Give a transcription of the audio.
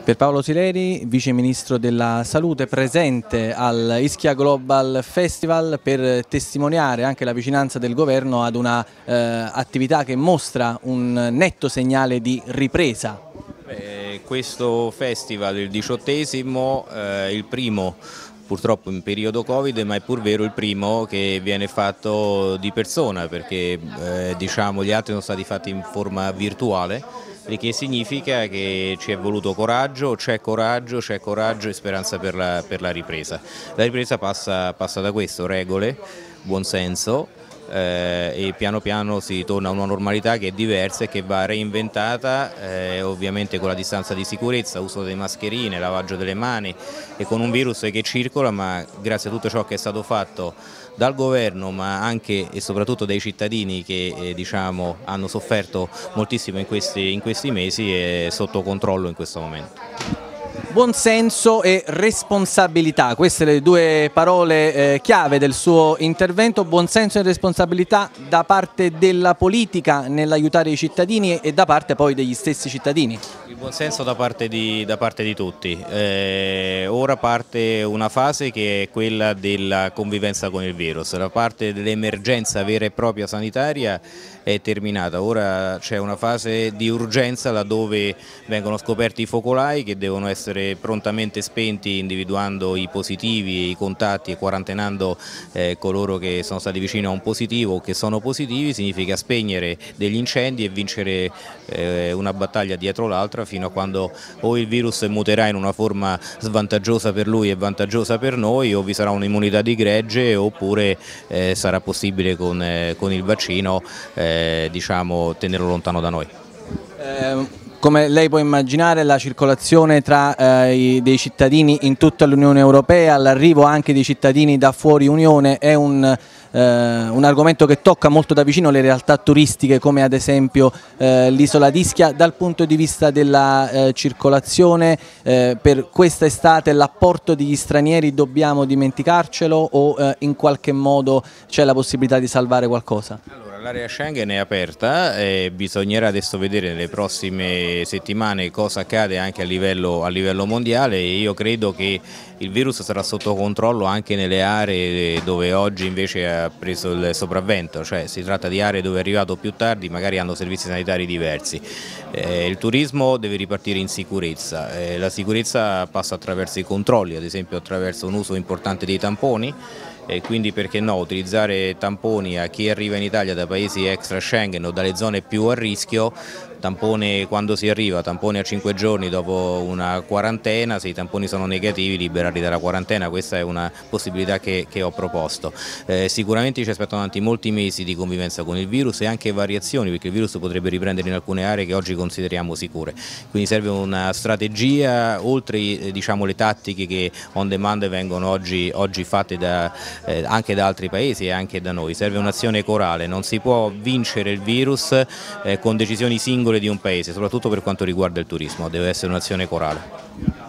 Pierpaolo Sileri, Vice Ministro della Salute, presente al Ischia Global Festival per testimoniare anche la vicinanza del Governo ad una attività che mostra un netto segnale di ripresa. Questo festival, il 18°, il primo purtroppo in periodo Covid, ma è pur vero il primo che viene fatto di persona, perché diciamo, gli altri sono stati fatti in forma virtuale, il che significa che ci è voluto coraggio, c'è coraggio e speranza per la ripresa. La ripresa passa da questo: regole, buonsenso, e piano piano si torna a una normalità che è diversa e che va reinventata, ovviamente con la distanza di sicurezza, uso delle mascherine, lavaggio delle mani, e con un virus che circola, ma grazie a tutto ciò che è stato fatto dal governo, ma anche e soprattutto dai cittadini che diciamo, hanno sofferto moltissimo in questi mesi, è sotto controllo in questo momento. Buonsenso e responsabilità, queste le due parole chiave del suo intervento. Buonsenso e responsabilità da parte della politica nell'aiutare i cittadini e da parte poi degli stessi cittadini. Il buonsenso da parte di tutti. Ora parte una fase che è quella della convivenza con il virus, la parte dell'emergenza vera e propria sanitaria è terminata, ora c'è una fase di urgenza laddove vengono scoperti i focolai che devono essere prontamente spenti, individuando i positivi e i contatti e quarantenando coloro che sono stati vicini a un positivo o che sono positivi. Significa spegnere degli incendi e vincere una battaglia dietro l'altra fino a quando o il virus muterà in una forma svantaggiosa per lui e vantaggiosa per noi, o vi sarà un'immunità di gregge, oppure sarà possibile con il vaccino diciamo, tenerlo lontano da noi. Come lei può immaginare, la circolazione dei cittadini in tutta l'Unione Europea, l'arrivo anche dei cittadini da fuori Unione è un argomento che tocca molto da vicino le realtà turistiche come ad esempio l'isola d'Ischia. Dal punto di vista della circolazione per questa estate l'apporto degli stranieri dobbiamo dimenticarcelo o in qualche modo c'è la possibilità di salvare qualcosa? L'area Schengen è aperta e bisognerà adesso vedere nelle prossime settimane cosa accade anche a livello mondiale, e io credo che il virus sarà sotto controllo anche nelle aree dove oggi invece ha preso il sopravvento, cioè si tratta di aree dove è arrivato più tardi, magari hanno servizi sanitari diversi. Il turismo deve ripartire in sicurezza, la sicurezza passa attraverso i controlli, ad esempio attraverso un uso importante dei tamponi. E quindi perché no, utilizzare tamponi a chi arriva in Italia da paesi extra Schengen o dalle zone più a rischio, tampone quando si arriva, tamponi a 5 giorni dopo una quarantena, se i tamponi sono negativi liberarli dalla quarantena. Questa è una possibilità che ho proposto. Sicuramente ci aspettano avanti molti mesi di convivenza con il virus e anche variazioni, perché il virus potrebbe riprendere in alcune aree che oggi consideriamo sicure, quindi serve una strategia oltre diciamo, le tattiche che on demand vengono oggi fatte anche da altri paesi e anche da noi. Serve un'azione corale, non si può vincere il virus con decisioni singole di un paese, soprattutto per quanto riguarda il turismo, deve essere un'azione corale.